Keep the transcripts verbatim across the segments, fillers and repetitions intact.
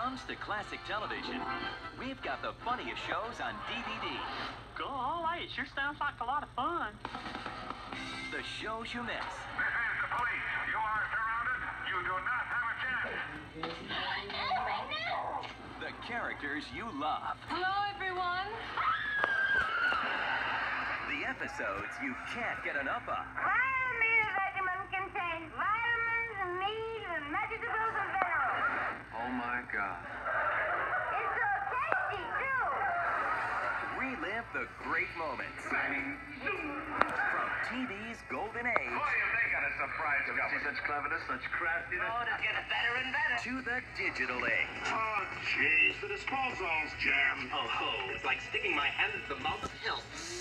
comes to classic television, we've got the funniest shows on D V D. Golly, it sure sounds like a lot of fun. The shows you miss. This is the police. You are surrounded. You do not have a chance. The characters you love. Hello, everyone. The episodes you can't get enough of. Vitamins regimen contains vitamins and meat and vegetables and minerals. Oh my God. It's so tasty, too. Relive the great moments. From T V's golden age. Boy, if they got a surprise See coming. such cleverness, such craftiness. Oh, it's getting better and better. To the digital age. Oh, jeez, the disposal's jammed. Oh ho, it's like sticking my hand into the mouth of hell.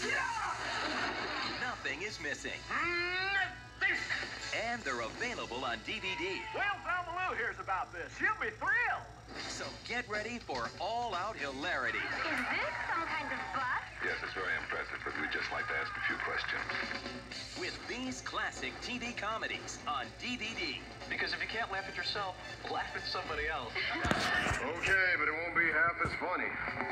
Nothing is missing. Nothing. And they're available on D V D. Well, Thelma Lou hears about this. She'll be thrilled. So get ready for all-out hilarity. Is this some kind of bus? Yes, it's very impressive, but we'd just like to ask a few questions. With these classic T V comedies on D V D. Because if you can't laugh at yourself, laugh at somebody else. Okay, but it won't be half as funny.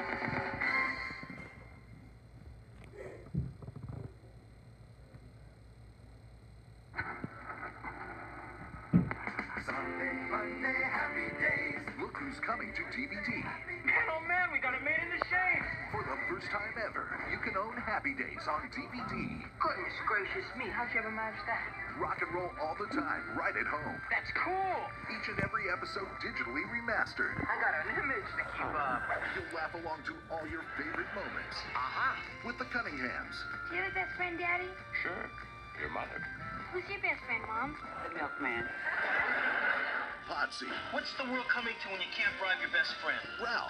Sunday, Monday, happy days. Look who's coming to D V D. Man, oh man, we got it made in the shade. For the first time ever, you can own Happy Days on D V D. Goodness gracious me, how'd you ever manage that? Rock and roll all the time, right at home. That's cool. Each and every episode digitally remastered. I got an image to keep up. You'll laugh along to all your favorite moments. Uh-huh. With the Cunninghams, Do you have a best friend, Daddy? Sure. Your mother. Who's your best friend, Mom? The milkman. Potsy, What's the world coming to when you can't bribe your best friend? Ralph,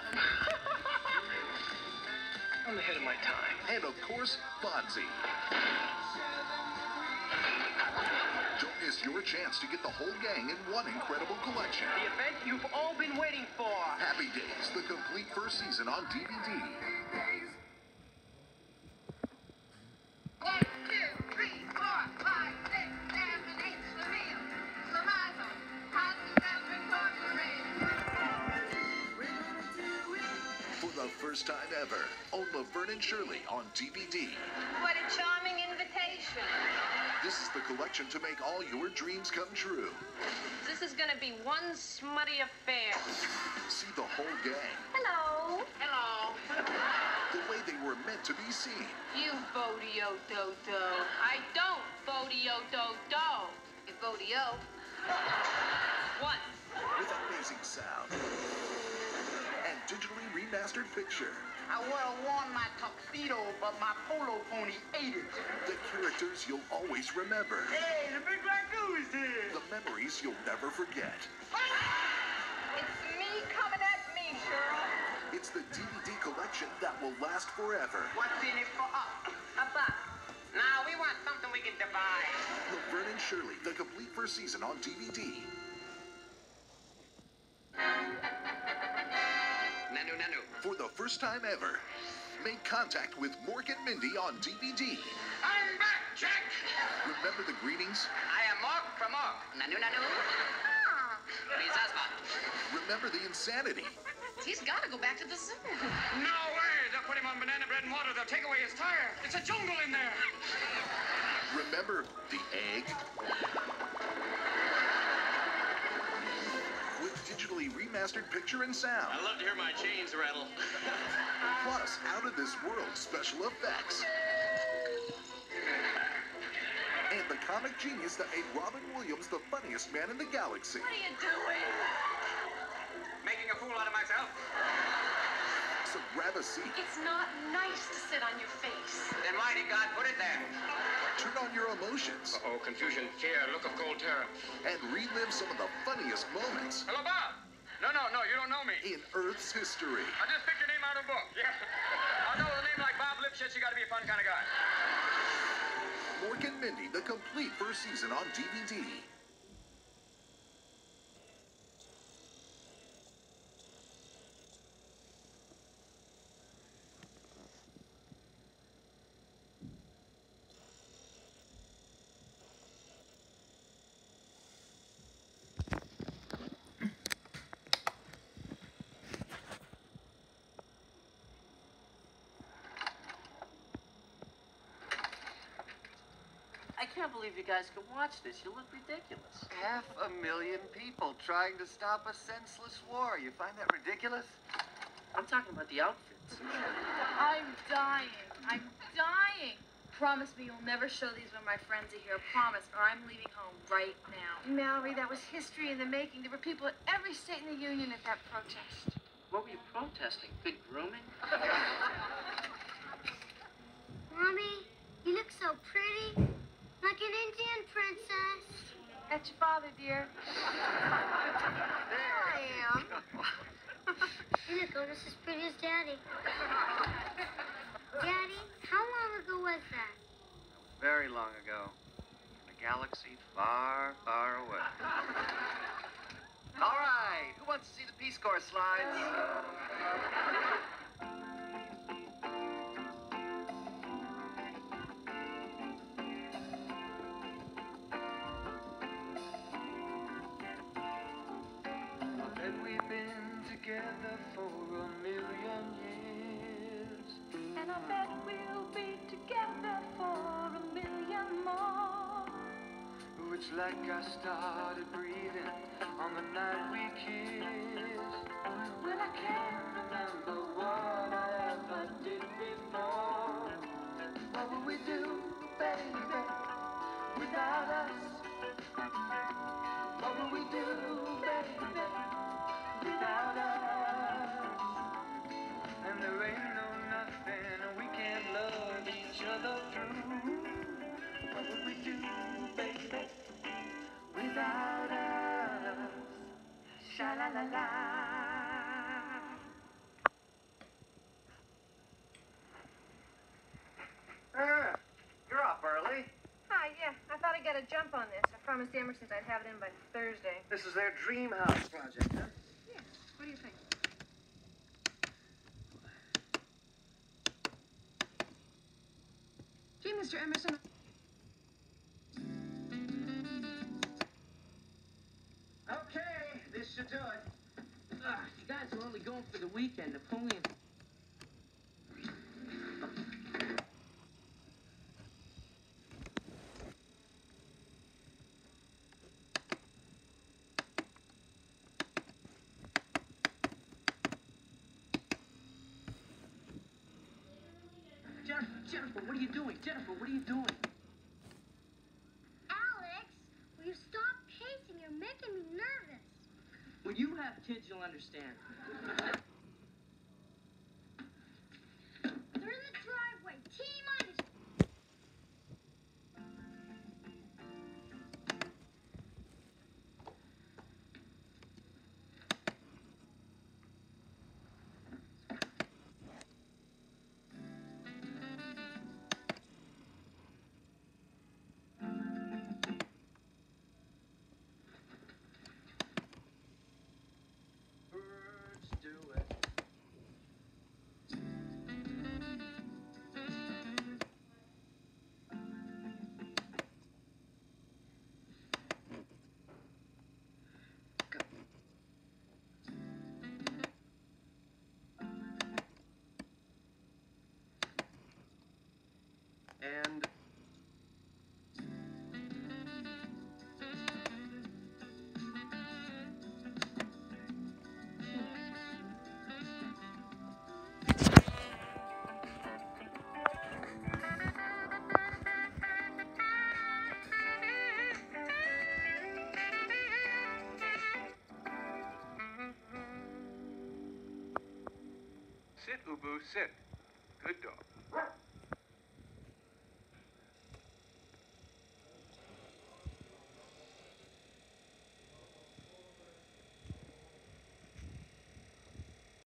I'm ahead of my time. and of course, Fonzie. Don't miss your chance to get the whole gang in one incredible collection. The event you've all been waiting for. Happy Days, the complete first season on D V D. One, two, three, four, five, six, seven, eight, Schlemiel, Schlemazel, Hudson For the first time ever, own Laverne and Shirley on D V D. What a charming invitation. This is the collection to make all your dreams come true. This is gonna be one smutty affair. See the whole gang, Hello. Hello. the way they were meant to be seen. You Bodio-do-do. I don't Bodio-do-do. You Bodio. What? With amazing sound and digitally remastered picture. I would have worn my tuxedo, but my polo pony ate it. The characters you'll always remember. Hey, the big raccoon's here. The memories you'll never forget. It's me coming at me, Cheryl. It's the D V D collection that will last forever. What's in it for us? A buck. Now we want something we can divide. Laverne and Shirley, the complete first season on D V D. Nanu, nanu. For the first time ever, make contact with Mork and Mindy on D V D. I'm back, Jack. Remember the greetings? I am Mork from Mork. Nanu, nanu. Please, husband. Remember the insanity? He's gotta go back to the zoo. No way. They'll put him on banana bread and water. They'll take away his tire. It's a jungle in there. Remember the egg? With digitally remastered picture and sound. I love to hear my chains rattle. Plus, out of this world special effects. And the comic genius that made Robin Williams the funniest man in the galaxy. What are you doing? Making a fool out of myself. So grab a seat, It's not nice to sit on your face. Then why did God put it there? turn on your emotions, Oh, confusion, fear, look of cold terror. and relive some of the funniest moments Hello, Bob. No, no, no, you don't know me. in Earth's history. I just picked your name out of a book. Yeah. I know with a name like Bob Lipschitz, you gotta be a fun kind of guy. Mork and Mindy, the complete first season on D V D. can't believe you guys can watch this. You look ridiculous. Half a million people trying to stop a senseless war. You find that ridiculous? I'm talking about the outfits. I'm dying. I'm dying. Promise me you'll never show these when my friends are here. Promise, or I'm leaving home right now. Mallory, that was history in the making. There were people at every state in the union at that protest. What were you protesting? Good grooming? Mommy, you look so pretty. Like an Indian princess. That's your father, dear. There I am. You look almost as pretty as Daddy. Daddy, how long ago was that? Very long ago. In a galaxy far, far away. All right, who wants to see the Peace Corps slides? That we've been together for a million years. And I bet we'll be together for a million more. It's like I started breathing on the night we kissed. When I can't remember what I ever did before. What would we do, baby, without us? What would we do, baby, without us? And there ain't no nothing we can't love each other through. What would we do, baby, without us? Sha-la-la-la. Uh, you're up early. Hi, yeah. I thought I'd get a jump on this. I promised the Emersons I'd have it in by Thursday. This is their dream house project, huh? Yeah. What do you think? Gee, Mister Emerson. Okay, this should do it. Ugh, you guys are only going for the weekend. Napoleon. Jennifer, Jennifer, what are you doing? Jennifer, what are you doing? Alex, will you stop pacing? You're making me nervous. When you have kids, you'll understand. They're in the driveway. T-minus. Birds do it. And Sit, Ubu, sit. Good dog.